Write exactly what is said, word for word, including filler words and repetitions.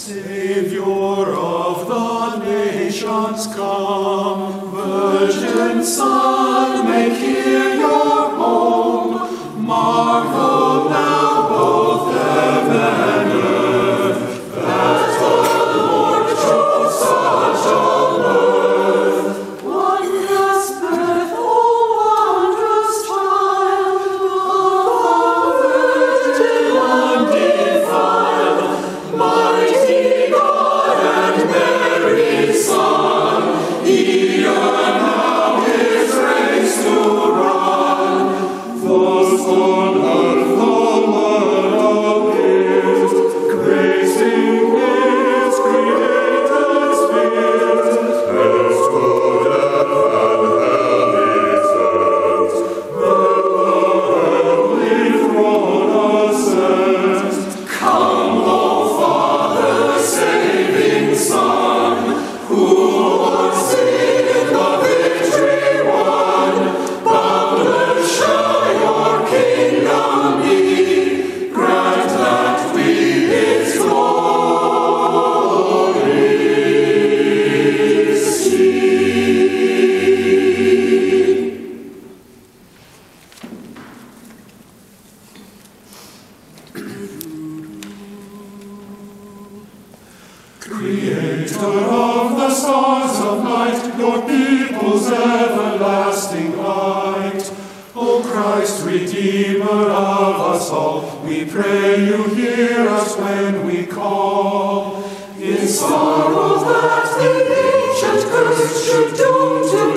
Savior of the nations, come. Virgin Son, make here your home. Marvel now both heaven and earth, that the Lord chose such a birth. Wondrous birth, oh wondrous child, of the Virgin undefiled, mighty God and Mary's Son, e'en now his race to run. Those on earth the Word appears, gracing his created spirit, as to death and hell descends, then the heavenly throne ascends. Come, O Father, saving Son, who o'er sin the victory won. Boundless shall your kingdom be, grant that we his glory see. Creator of the stars of night, your people's everlasting light, O Christ, Redeemer of us all, we pray you hear us when we call. In sorrow that the ancient curse should doom to